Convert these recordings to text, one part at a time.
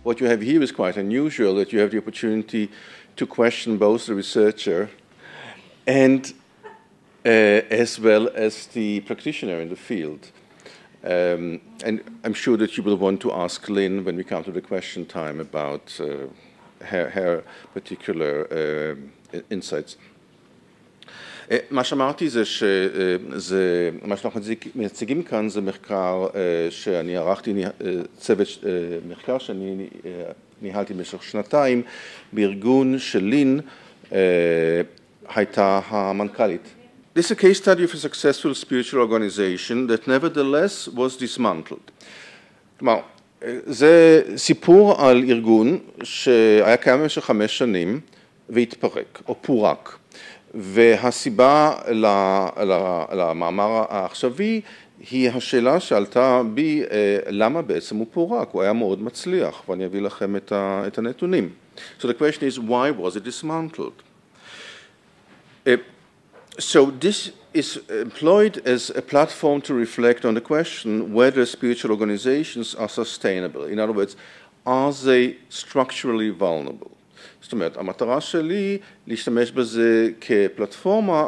what you have here is quite unusual, that you have the opportunity to question both the researcher and as well as the practitioner in the field. And I'm sure that you will want to ask Lynn when we come to the question time about her particular insights. מה שאמרתי זה מה שאנחנו מציגים כאן זה מחקר שאני ערכתי, צוות מחקר שאני ניהלתי במשך שנתיים בארגון שלין הייתה המנכ"לית. This is a case study of a successful spiritual organization that nevertheless was dismantled. כלומר, זה סיפור על ארגון שהיה קיים במשך 5 שנים והתפרק או פורק. והסיבה למאמר העכשווי היא השאלה שעלתה בי למה בעצם הוא פורק, הוא היה מאוד מצליח, ואני אביא לכם את הנתונים. So the question is, why was it dismantled? So this is employed as a platform to reflect on the question whether spiritual organizations are sustainable. In other words, are they structurally vulnerable? זאת אומרת, המטרה שלי להשתמש בזה כפלטפורמה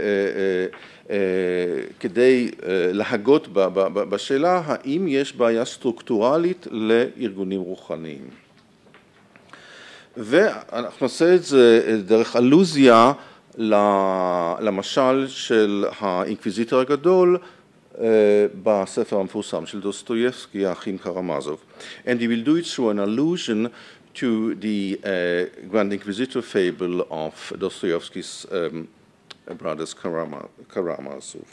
כדי להגות בשאלה האם יש בעיה סטרוקטורלית לארגונים רוחניים. ואנחנו נעשה את זה דרך אלוזיה למשל של האינקוויזיטור הגדול בספר המפורסם של דוסטויבסקי, האחים קרמזוב. And he will do it through an allusion to the Grand Inquisitor fable of Dostoevsky's brothers Karamazov.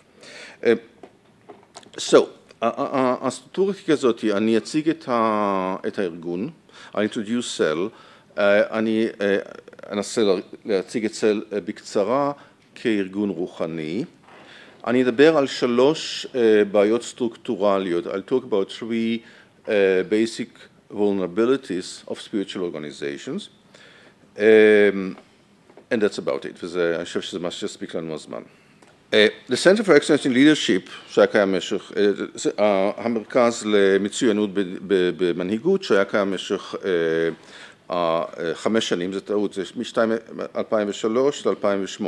So, הסטרוקטורה כזאת, אני אציג את הארגון, I introduce Cell, אני אנסה להציג את Cell בקצרה כארגון רוחני. אני אדבר על 3 בעיות סטרוקטורליות. I'll talk about 3 basic vulnerabilities of spiritual organizations, and that's about it. אני חושב שזה מה שיספיק לנו הזמן. The Center for Excellence in Leadership, שהיה קיים במשך, המרכז למצוינות במנהיגות, שהיה קיים במשך 5 שנים, זה טעות, זה מ-2003 ל-2008,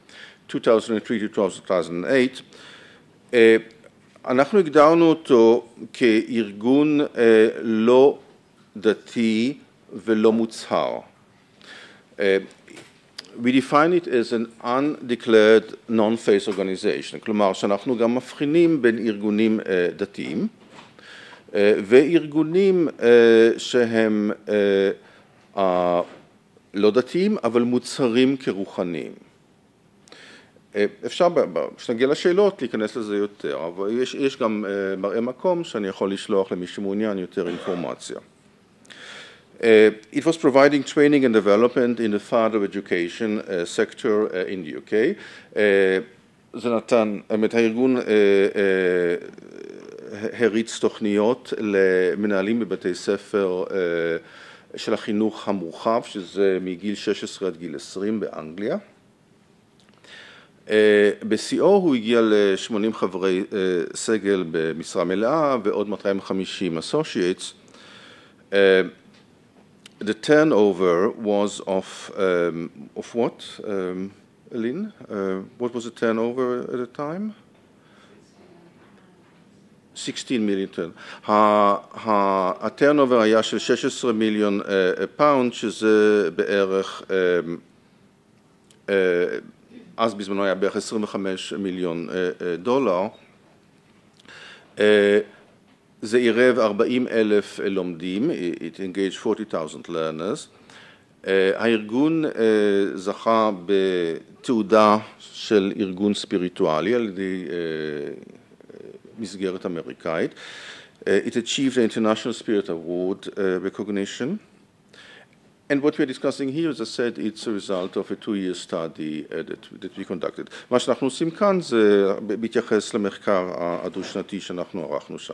2003-2008, אנחנו הגדרנו אותו כארגון לא דתי ולא מוצהר. We define it as an undeclared non-faith organization, כלומר שאנחנו גם מבחינים בין ארגונים דתיים וארגונים שהם לא דתיים אבל מוצהרים כרוחניים. אפשר, כשנגיע לשאלות, להיכנס לזה יותר, אבל יש גם מראה מקום שאני יכול לשלוח למי שמעוניין יותר אינפורמציה. It was providing training and development in the further education sector in the UK. זה נתן, הארגון הריץ תוכניות למנהלים בבתי ספר של החינוך המורחב, שזה מגיל 16 עד גיל 20 באנגליה. ב-CO הוא הגיע ל-80 חברי סגל במשרה מלאה ועוד 250 associates. The turnover was of what, Lynn? What was the turnover at the time? 16 מיליון. הטרנובר היה של 16 מיליון פאונד, שזה בערך, אז בזמנו היה בערך 25 מיליון דולר. זה עירב 40,000 לומדים, it engaged 40,000 learners. הארגון זכה בתעודה של ארגון ספיריטואלי על ידי מסגרת אמריקאית. It achieved the International Spirit Award recognition. And what we're discussing here, as I said, it's a result of a 2-year study that we conducted. מה שאנחנו עושים כאן זה בהתייחס למחקר הדו-שנתי שאנחנו ערכנו שם.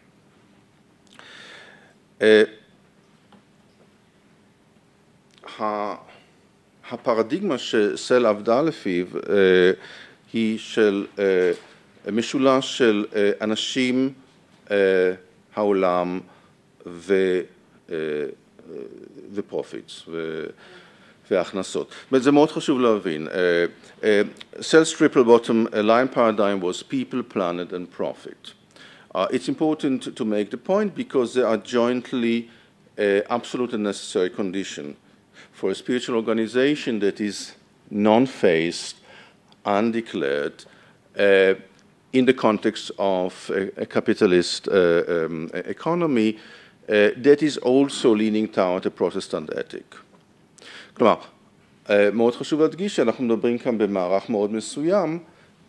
הפרדיגמה שסל עבדה לפיו היא של משולש של אנשים, העולם the profits וההכנסות. זה מאוד חשוב להבין. Sell's triple bottom line paradigm was people, planet and profit. It's important to make the point because they are jointly absolute and necessary condition for a spiritual organization that is non-phased, undeclared, in the context of a capitalist economy that is also leaning toward a Protestant ethic. כלומר, מאוד חשוב להדגיש שאנחנו מדברים כאן במערך מאוד מסוים,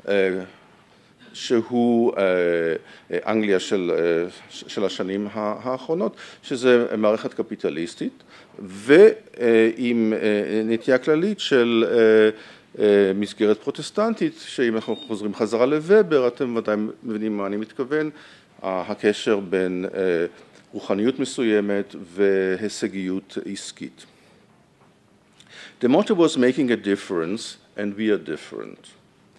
שהוא אנגליה של השנים האחרונות, שזה מערכת קפיטליסטית, ועם נטייה כללית של מסגרת פרוטסטנטית, שאם אנחנו חוזרים חזרה לוובר, אתם ודאי מבינים מה אני מתכוון, הקשר בין רוחניות מסוימת והישגיות עסקית. The motto was making a difference, and we are different.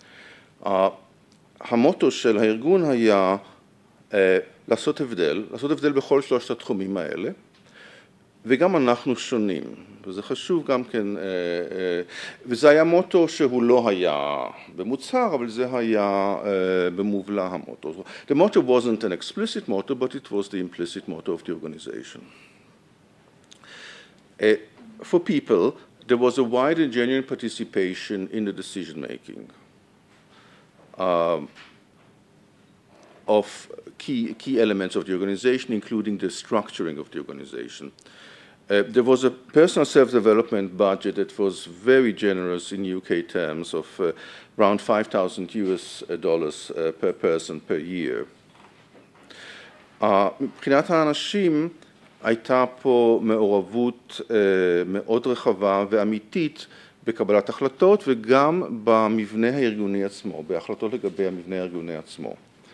המוטו של הארגון היה לעשות הבדל בכל שלושת התחומים האלה, וגם אנחנו שונים, וזה חשוב גם כן, וזה היה מוטו שהוא לא היה במוצהר, אבל זה היה במובלע המוטו. The motto wasn't an explicit motto, but it was the implicit motto of the organization. For people, there was a wide and genuine participation in the decision-making of key elements of the organization, including the structuring of the organization. There was a personal self-development budget that was very generous in UK terms of around $5,000 per person per year. מבחינת האנשים, הייתה פה מעורבות מאוד רחבה ואמיתית בקבלת החלטות וגם במבנה הארגוני עצמו, בהחלטות לגבי המבנה הארגוני עצמו.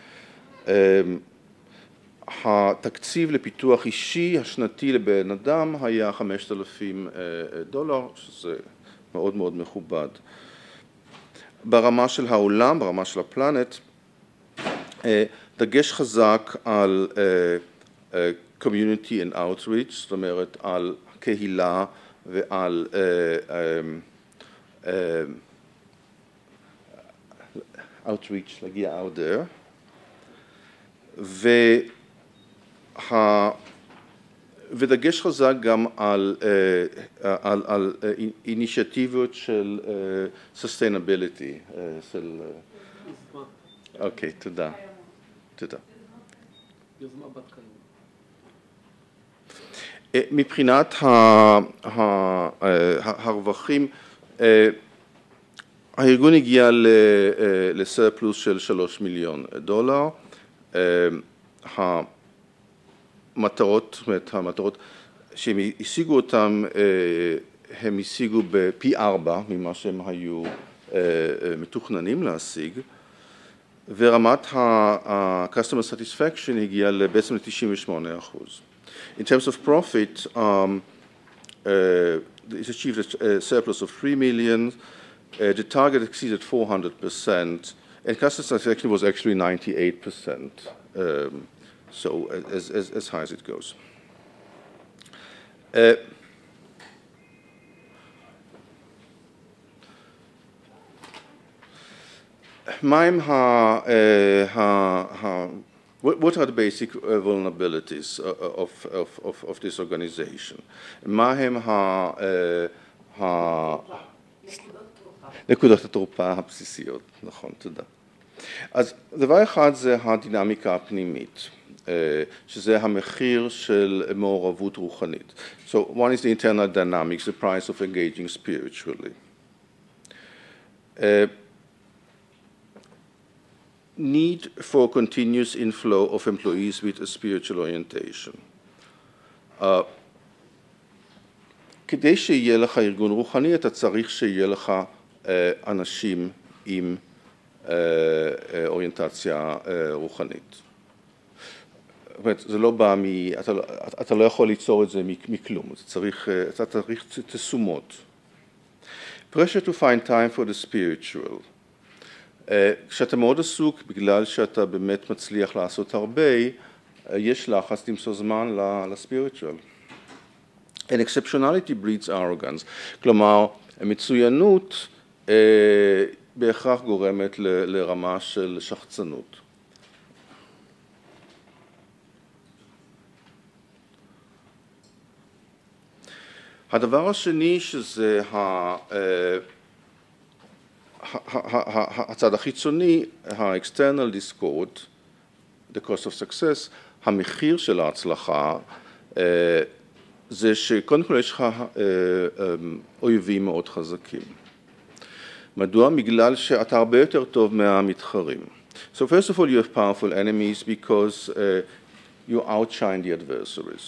התקציב לפיתוח אישי השנתי לבן אדם היה $5,000, שזה מאוד מאוד מכובד. ברמה של העולם, ברמה של הפלנט, דגש חזק על community and outreach, זאת אומרת על קהילה ועל outreach, להגיע out there, ודגש חזק גם על אינישיאטיבות של sustainability, של... אוקיי, תודה. תודה. יוזמה בת קיימא. מבחינת הרווחים, הארגון הגיע לסרפלוס של $3 מיליון. המטרות שהם השיגו אותם, הם השיגו בפי 4 ממה שהם היו מתוכננים להשיג, ורמת ה-customer satisfaction הגיעה בעצם ל-98%. In terms of profit, it achieved a surplus of $3 million. The target exceeded 400%, and customer satisfaction was actually 98%. So as high as it goes. What are the basic vulnerabilities of this organization? מה הם נקודות התורפה הבסיסיות, נכון, תודה. אז דבר אחד זה הדינמיקה הפנימית, שזה המחיר של מעורבות רוחנית. So one is the internal dynamics, the price of engaging spiritually. Need for continuous inflow of employees with a spiritual orientation. כדי שיהיה לך ארגון רוחני, אתה צריך שיהיה לך אנשים עם אוריינטציה רוחנית. זאת אומרת, זה לא בא אתה לא יכול ליצור את זה מכלום, אתה צריך תשומות. Pressure to find time for the spiritual. כשאתה מאוד עסוק, בגלל שאתה באמת מצליח לעשות הרבה, יש לחץ למצוא זמן לספיריטואל. And exceptionality breeds arrogance. כלומר, מצוינות בהכרח גורמת לרמה של שחצנות. הדבר השני שזה הצד החיצוני, ה-external discord, the cost of success, המחיר של ההצלחה, זה שקודם כל יש לך אויבים מאוד חזקים. מדוע? בגלל שאתה הרבה יותר טוב מהמתחרים. So first of all you have powerful enemies because you outshine the adversaries.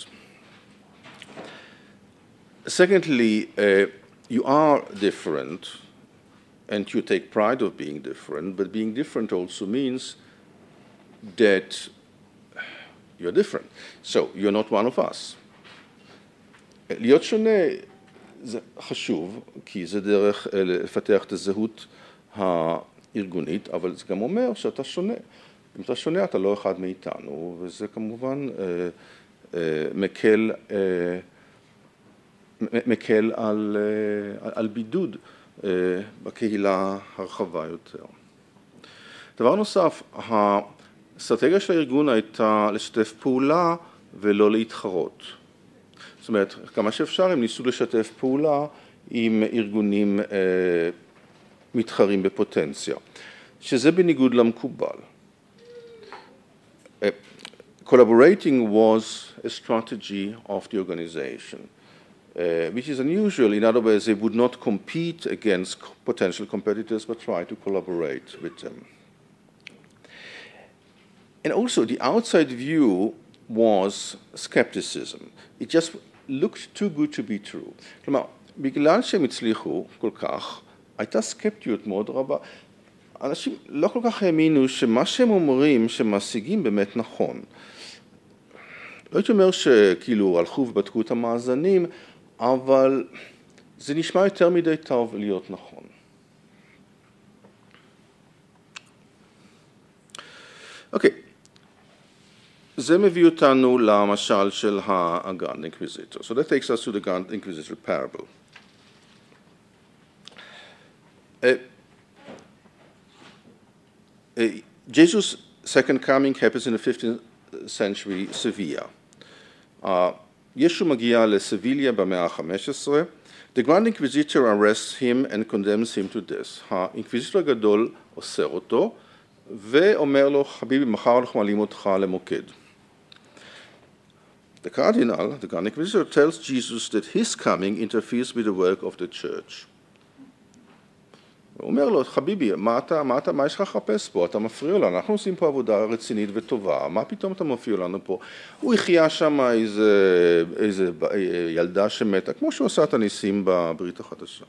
Secondly, you are different and you take pride of being different, but being different also means that you're different. So you're not one of us. להיות שונה זה חשוב, כי זה דרך לפתח את הזהות הארגונית, אבל זה גם אומר שאתה שונה. אם אתה שונה, אתה לא אחד מאיתנו, וזה כמובן מקל על בידוד בקהילה הרחבה יותר. דבר נוסף, האסטרטגיה של הארגון הייתה לשתף פעולה ולא להתחרות. זאת אומרת, כמה שאפשר הם ניסו לשתף פעולה עם ארגונים מתחרים בפוטנציה, שזה בניגוד למקובל. Collaborating was a strategy of the organization, which is unusual. In other words, they would not compete against potential competitors, but try to collaborate with them. And also, the outside view was skepticism. It just looked too good to be true. כלומר, בגלל שהם הצליחו כל כך, הייתה סקפטיות מאוד רבה. אנשים לא כל כך האמינו שמה שהם אומרים, שמשיגים באמת נכון. לא הייתי אומר שכאילו הלכו ובדקו את המאזנים, אבל זה נשמע יותר מדי טוב להיות נכון. אוקיי. זה מביא אותנו למשל של ה-Grand Inquisitor. So that takes us to the Grand Inquisitor parable. Jesus' second coming happens in the 15th century Sevilla. ישו מגיע לסביליה במאה ה-15. The Grand Inquisitor arrests him and condemns him to death. האינקוויזיטור הגדול אוסר אותו, ואומר לו, חביבי, מחר אנחנו מעלים אותך למוקד. The cardinal, the Grand Inquisitor, tells Jesus that his coming interferes with the work of the church. הוא אומר לו, חביבי, מה יש לך לחפש פה? אתה מפריע לנו, אנחנו עושים פה עבודה רצינית וטובה, מה פתאום אתה מפריע לנו פה? הוא החיה שם איזה ילדה שמתה, כמו שהוא עשה את הניסים בברית החדשה.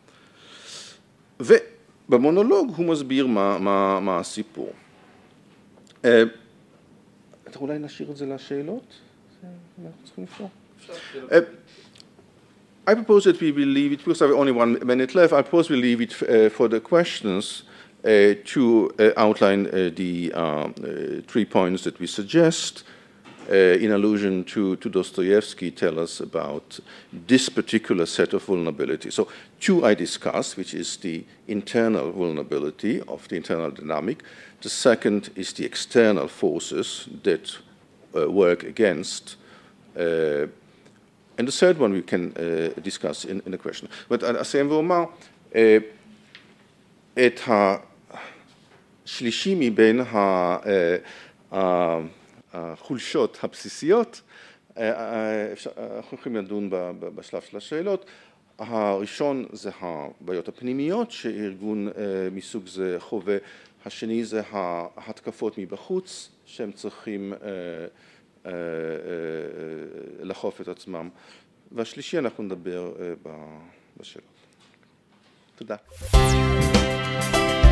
ובמונולוג הוא מסביר מה הסיפור. אתה אולי נשאיר את זה לשאלות? אנחנו צריכים לפתור. I propose that we will leave it, because I have only 1 minute left, I propose we leave it for the questions to outline the 3 points that we suggest in allusion to Dostoevsky, tell us about this particular set of vulnerability. So 2 I discussed, which is the internal vulnerability of the internal dynamic. The second is the external forces that work against and the third one we can discuss in a question. But אסיים ואומר, את השלישי מבין החולשות הבסיסיות, אנחנו יכולים לדון בשלב של השאלות. הראשון זה הבעיות הפנימיות שארגון מסוג זה חווה. השני זה ההתקפות מבחוץ שהם צריכים לחוף את עצמם. והשלישי אנחנו נדבר בשאלות. תודה.